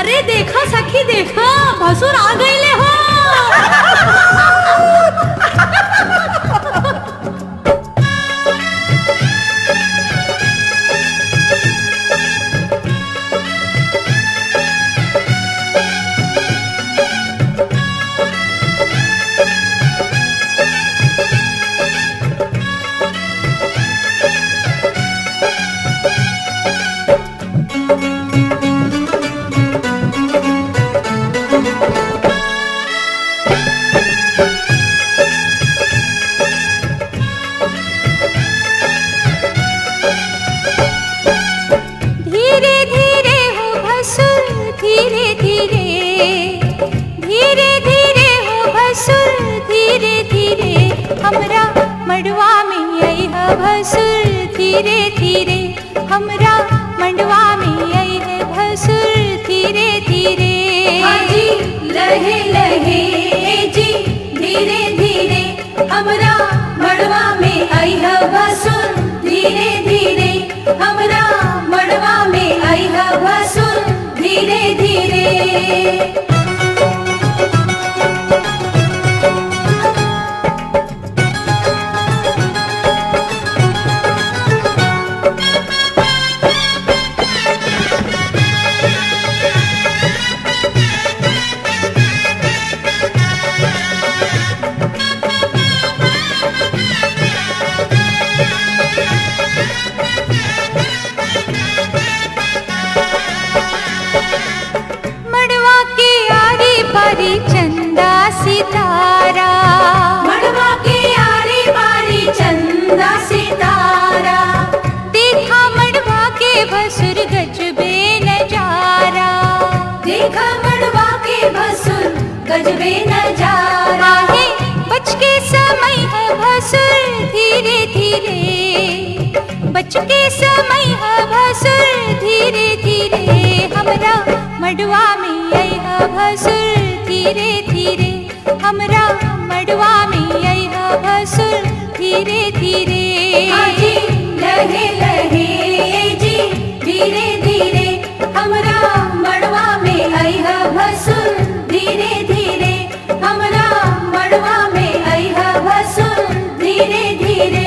अरे देखा सखी देखा, भसुर आ गईले हो। धीरे धीरे हमरा मंडवा में आई है भसुर धीरे धीरे। हाजी लहे लहे जी धीरे धीरे हमरा मंडवा में आई है भसुर धीरे धीरे हमरा मंडवा में आई है भसुर धीरे धीरे। चंदा सितारा मड़वा के आरी बारी चंदा सितारा देखा मड़वा के भसुर गजबे नजारा। देखा मड़वा के भसुर गजबे नजारा। है बच के समय है भसुर धीरे धीरे बच के समय है भसुर धीरे धीरे हमरा मड़वा में आई है भसुर धीरे धीरे हमरा मड़वा में आई है भसुर धीरे धीरे। हाजी लहे लहे जी धीरे धीरे हमरा मड़वा में आई है भसुर धीरे धीरे हमरा मड़वा में आई है भसुर धीरे धीरे।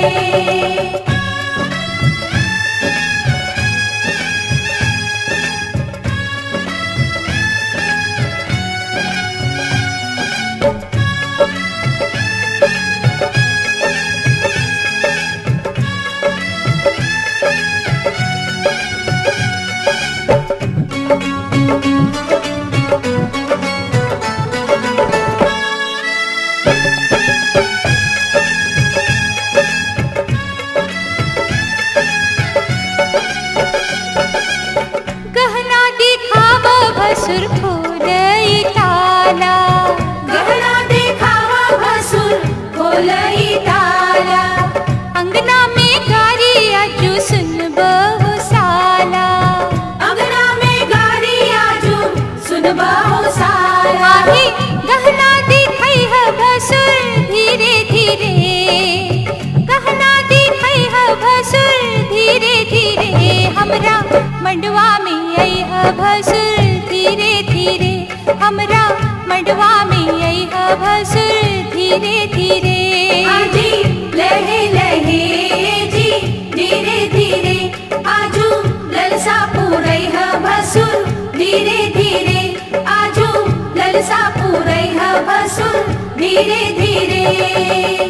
भसुर खोलई ताला गहना देखावा भसुर खोलई ताला अंगना में गारी आजू सुन बहु साला। अंगना में गारी आजू सुन बहु साला। ही गहना दिखाई है भसुर धीरे धीरे गहना दिखाई है भसुर धीरे धीरे हमरा मंडवा में आई है भसुर धीरे धीरे हमरा मंडवा में आई है भसुर धीरे धीरे। हाजी लहे लहे जी धीरे धीरे आजू ललसा पूरई है भसुर धीरे धीरे आजू ललसा पूरई है भसुर धीरे धीरे।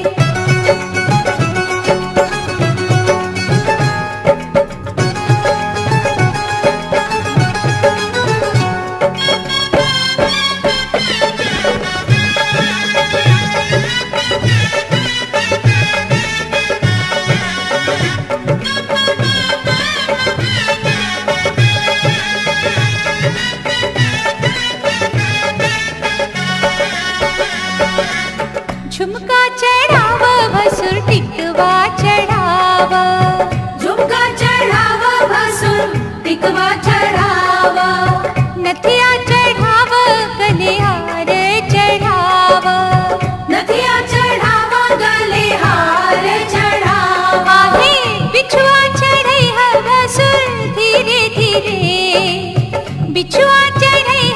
झुमका चढ़ावा भसुर टिकवा चढ़ावा झुमका चढ़ावा भसुर टिकवा चढ़ावा नथिया चढ़ावा गले हार चढ़ावा नथिया चढ़ावा गले हार चढ़ावा। हे बिछुआ चढ़ई है भसुर धीरे धीरे बिछुआ चढ़ई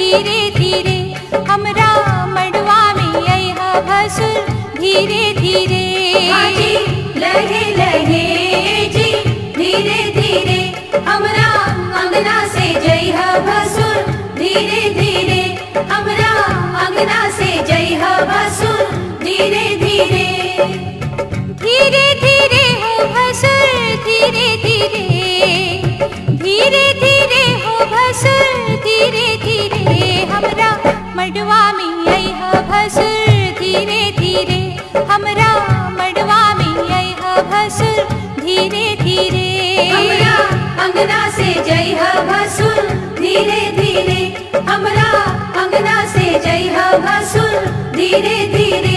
धीरे धीरे हमरा मड़वा में अइहा भसुर धीरे धीरे। हाजी लहे लहे जी धीरे धीरे हमरा अंगना से जइहा भसुर धीरे धीरे हमरा अंगना से जइहा भसुर धीरे धीरे। धीरे धीरे हो भसुर धीरे धीरे धीरे धीरे हो भसुर धीरे धीरे हमरा मड़वा में अइहा भसुर धीरे धीरे हमरा मड़वा में अइहा भसुर धीरे धीरे। हमरा अंगना से जइहा भसुर धीरे धीरे हमरा अंगना से जइहा भसुर धीरे धीरे।